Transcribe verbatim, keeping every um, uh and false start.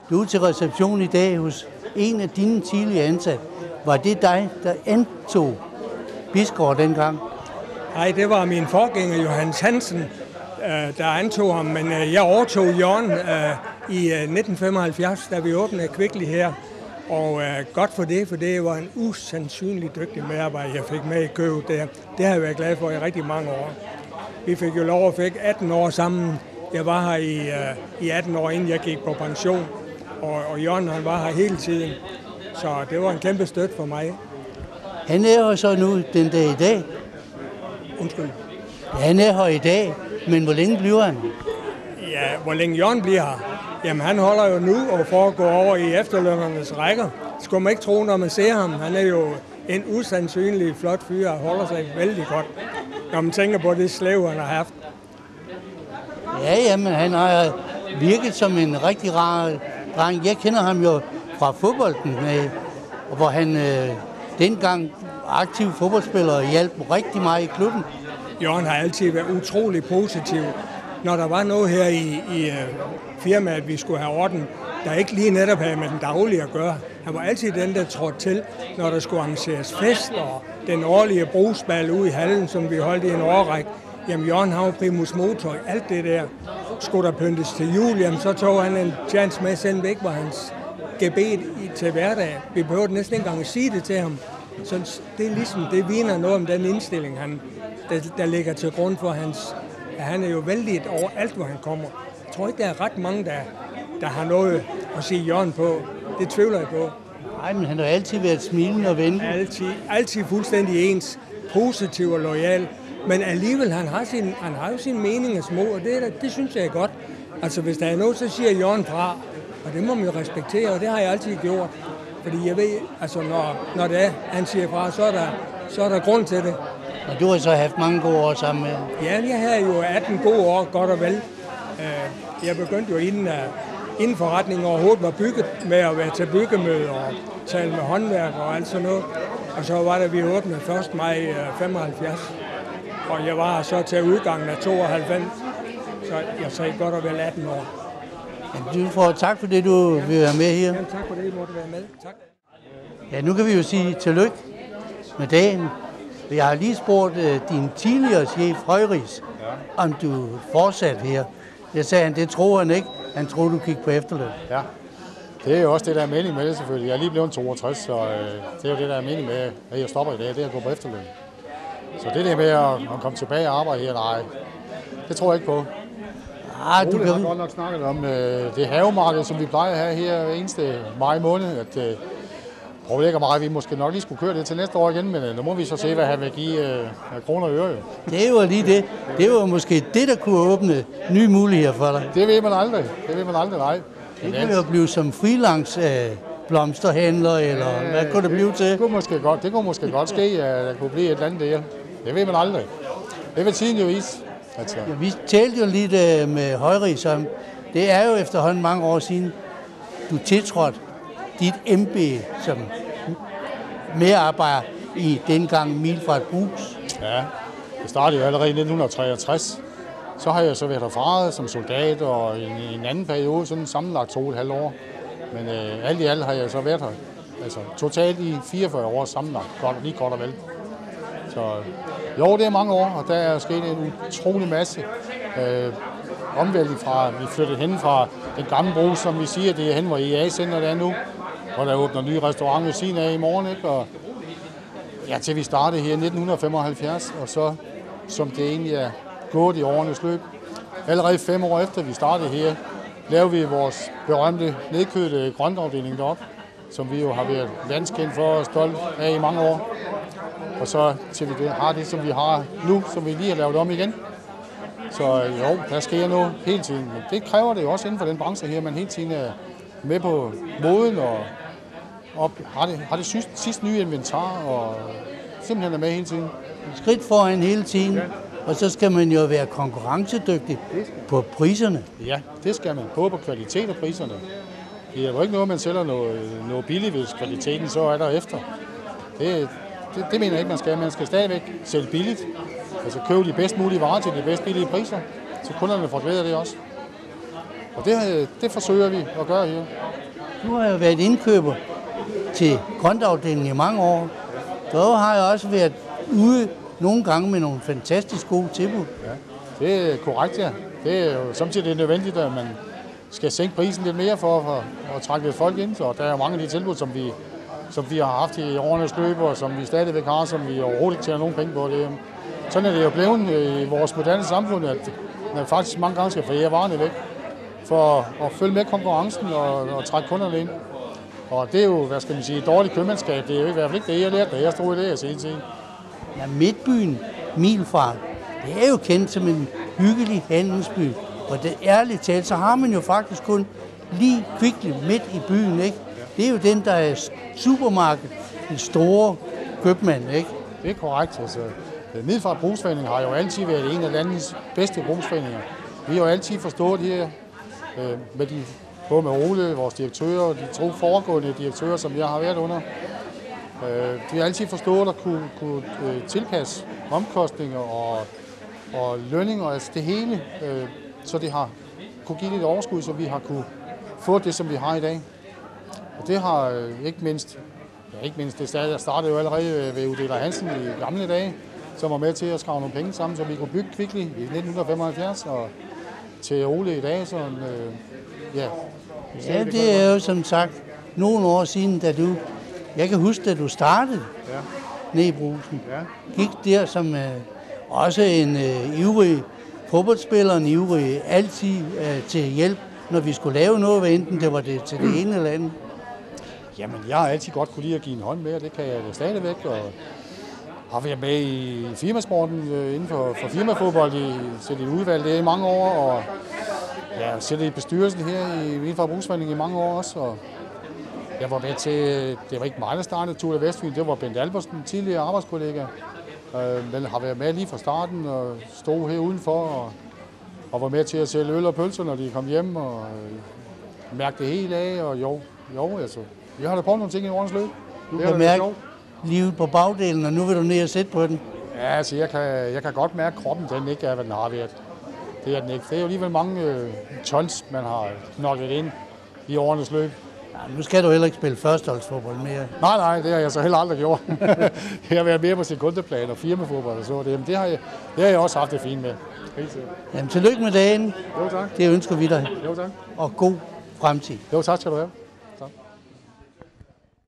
Du er til reception i dag hos en af dine tidligere ansatte. Var det dig, der antog Bisgaard dengang? Nej, det var min forgænger, Johannes Hansen, der antog ham, men jeg overtog Jørgen i nitten femoghalvfjerds, da vi åbnede Kvickly her. Og godt for det, for det var en usandsynlig dygtig medarbejder, jeg fik med i købet der. Det har jeg været glad for i rigtig mange år. Vi fik jo lov at fik atten år sammen. Jeg var her i, i atten år, inden jeg gik på pension, og, og Jørgen han var her hele tiden. Så det var en kæmpe støtte for mig. Han er her så nu den dag i dag? Undskyld. Han er her i dag, men hvor længe bliver han? Ja, hvor længe Jørgen bliver her? Jamen, han holder jo nu og får at gå over i efterlønnernes rækker. Det skulle man ikke tro, når man ser ham. Han er jo en usandsynlig flot fyr og holder sig vældig godt, når man tænker på det slæv, han har haft. Ja, jamen, han har virket som en rigtig rar dreng. Jeg kender ham jo fra fodbolden, hvor han øh, dengang aktiv fodboldspiller hjalp rigtig meget i klubben. Jørgen har altid været utrolig positiv. Når der var noget her i, i uh, firmaet, vi skulle have orden, der ikke lige netop havde med den daglige at gøre. Han var altid den, der trådte til, når der skulle arrangeres fest, og den årlige brugsbal ude i hallen, som vi holdt i en årrække. Jamen, Jørgen har jo primus motor i alt det der. Skulle der pyntes til jul, jamen, så tog han en chance med, selv væk var hans gebet til hverdag. Vi behøvede næsten ikke engang at sige det til ham. Så det er ligesom, det viner noget om den indstilling, han, der, der ligger til grund for hans. Ja, han er jo vældig over alt, hvor han kommer. Jeg tror ikke, der er ret mange, der, der har noget at sige Jørgen på. Det tvivler jeg på. Nej, men han har altid været smilende og venlig. Altid, altid fuldstændig ens, positiv og loyal. Men alligevel, han har, sin, han har jo sin mening og små, og det, det synes jeg er godt. Altså, hvis der er noget, så siger Jørgen fra, og det må man jo respektere, og det har jeg altid gjort. Fordi jeg ved, altså, når, når det er, han siger fra, så er der, så er der grund til det. Og du har så haft mange gode år sammen med? Ja, jeg havde jo atten gode år, godt og vel. Jeg begyndte jo inden, inden forretningen overhovedet var bygget med at være til byggemøder og tale med håndværk og alt sådan noget. Og så var det, vi åbnede første maj femoghalvfjerds. Og jeg var så til udgangen af tooghalvfems, så jeg sagde godt og vel atten år. Ja, du får tak for det, du vil være med her. Ja, tak for det, I måtte være med. Tak. Ja, nu kan vi jo sige tillykke med dagen. Jeg har lige spurgt uh, din tidligere chef, Højris, ja. om du fortsat her. Jeg sagde han, det tror han ikke. Han troede, du gik på efterløn. Ja, det er jo også det, der er mening med det selvfølgelig. Jeg er lige blevet toogtres, så øh, det er jo det, der er mening med, at jeg stopper i dag, det er at gå på efterløn. Så det der med at, at komme tilbage og arbejde her, nej, det tror jeg ikke på. Ah, du Ole kan... har godt nok snakket om øh, det havemarked, som vi plejer at have her eneste maj måned, at øh, prøv ikke meget, vi måske nok lige skulle køre det til næste år igen, men øh, nu må vi så se, hvad han vil give øh, kroner og øre. Jo. Det er jo lige det. Det var måske det, der kunne åbne nye muligheder for dig. Det ved man aldrig. Det ved man aldrig, nej. Det kunne jo blive som freelance øh, blomsterhandler, eller øh, hvad kunne det blive til? Det kunne måske godt, det kunne måske godt ske, at der kunne blive et eller andet der. Det ved man aldrig. Det vil tiden jo is. Altså. Ja, vi talte jo lidt øh, med Højris om, det er jo efterhånden mange år siden, du tiltrådte dit embede som medarbejder i dengang Milfart Brugs. Ja, det startede jo allerede i nitten treogtres. Så har jeg så været herfra som soldat, og i en, en anden periode, sådan sammenlagt to og et halvt år. Men øh, alt i alt har jeg så været her. Altså totalt i fireogfyrre år sammenlagt, godt, lige godt og vel. Så jo, det er mange år, og der er sket en utrolig masse. Øh, omvældig fra, vi flyttede hen fra den gamle Brugs, som vi siger, det er hen, hvor I A-center det er nu, hvor der åbner en ny restaurant ved siden af i morgen, ikke? Og ja, til vi startede her i nitten femoghalvfjerds, og så som det egentlig er gået i årenes løb. Allerede fem år efter vi startede her, lavede vi vores berømte nedkølte grøntafdeling deroppe, som vi jo har været landskendt for og stolt af i mange år. Og så til vi det, har det, som vi har nu, som vi lige har lavet om igen. Så jo, der sker noget hele tiden. Men det kræver det jo også inden for den branche her, man hele tiden er med på moden og, og har det, har det sidste, sidste nye inventar og simpelthen er med hele tiden. Skridt foran hele tiden, ja. Og så skal man jo være konkurrencedygtig på priserne. Ja, det skal man. Både på kvalitet og priserne. Det er jo ikke noget, man sælger noget, noget billigt, hvis kvaliteten så er der efter. Det, det, det mener jeg ikke, man skal. Man skal stadigvæk sælge billigt. Altså købe de bedst mulige varer til de bedst billige priser, så kunderne får glæde af det også. Og det, det forsøger vi at gøre her. Du har jo været indkøber til grøntafdelingen i mange år. Så har jeg også været ude nogle gange med nogle fantastisk gode tilbud. Ja, det er korrekt, ja. Det er jo samtidig nødvendigt, at man skal sænke prisen lidt mere for, for at trække lidt folk ind. Så der er jo mange af de tilbud, som vi, som vi har haft i årenes løb, og som vi stadigvæk har, som vi overhovedet ikke tjener nogen penge på. Det, sådan er det jo blevet i vores moderne samfund, at man faktisk mange gange skal forære varerne væk for at følge med konkurrencen og, og trække kunderne ind. Og det er jo, hvad skal man sige, dårligt købmandskab. Det er jo i hvert fald ikke det, jeg lærte, da jeg stod i det, jeg siger til. Ja, Midtbyen, Milfart, det er jo kendt som en hyggelig handelsby. Og det ærligt talt, så har man jo faktisk kun lige Kvickly midt i byen, ikke? Det er jo den, der er supermarked, den store købmand, ikke? Det er korrekt. Altså, Middelfart Brugsforening har jo altid været en af landets bedste brugsforeninger. Vi har jo altid forstået det her, øh, med de, både med Ole, vores direktører, og de to foregående direktører, som jeg har været under. Øh, vi har altid forstået at kunne, kunne øh, tilpasse omkostninger og, og lønninger, altså det hele, øh, så det har kunne give lidt overskud, så vi har kunne få det, som vi har i dag. Og det har øh, ikke mindst, ja, ikke mindst, det startede jo allerede ved Udela Hansen i gamle dage, som var med til at skrave nogle penge sammen, så vi kunne bygge Kvickly i nitten femoghalvfjerds, og til Ole i dag, så øh, ja. Ja, det er jo som sagt nogle år siden, da du, jeg kan huske, da du startede ja. nede i Brugsen, ja. gik der som øh, også en øh, ivrig fodboldspiller, en ivrig altid øh, til hjælp, når vi skulle lave noget, hvad enten det var det til det ene eller andet. Jamen, jeg har altid godt kunne lide at give en hånd med, og det kan jeg stadigvæk, og har været med i firmasporten øh, inden for, for firmafodbold i til et udvalg det i mange år, og ja, sidder i bestyrelsen her i Middelfart Brugsforening i mange år også, og jeg var med til, det var ikke mig, der startede Tour de Vestfyn, det var Bent Albersen, tidligere arbejdskollega, øh, men har været med lige fra starten og stod her udenfor, og, og var med til at sælge øl og pølser, når de kom hjem, og øh, mærkte det hele af, og jo, jo, altså, jeg har da prøvet nogle ting i årens løb. Du kan mærke livet på bagdelen, og nu vil du ned og sætte på den. Ja, altså, jeg kan, jeg kan godt mærke, at kroppen den ikke er, hvad den har været. Det er den ikke. Det er jo alligevel mange øh, tons, man har knoklet ind i årenes løb. Ja, nu skal du heller ikke spille førsteholdsfodbold mere. Nej, nej, det har jeg så heller aldrig gjort. Jeg har været mere på sekundeplan og firmafodbold og så. Det, det, har jeg, det har jeg også haft det fint med. Jamen, tillykke med dagen. Jo, tak. Det ønsker vi dig. Jo, tak. Og god fremtid. Jo, tak skal du have.